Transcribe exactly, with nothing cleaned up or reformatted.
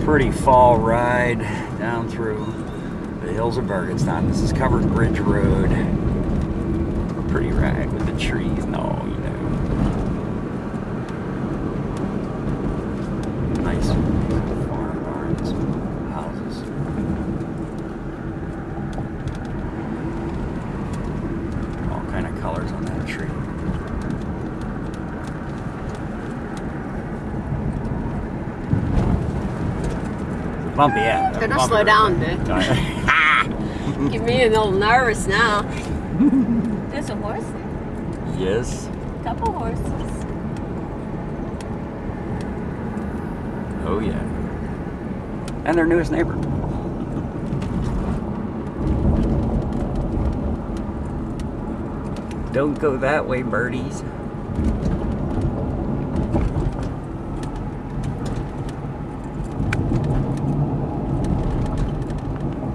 pretty fall ride down through the hills of Bergenstown. This is Covered Bridge Road. Pretty ride with the trees and all, you know. Nice farm barns, houses. All kind of colors on that tree. Bumpy, yeah. Gonna slow down, dude. Get me a little nervous now. There's a horse there. Yes. A couple horses. Oh yeah. And their newest neighbor. Don't go that way, birdies.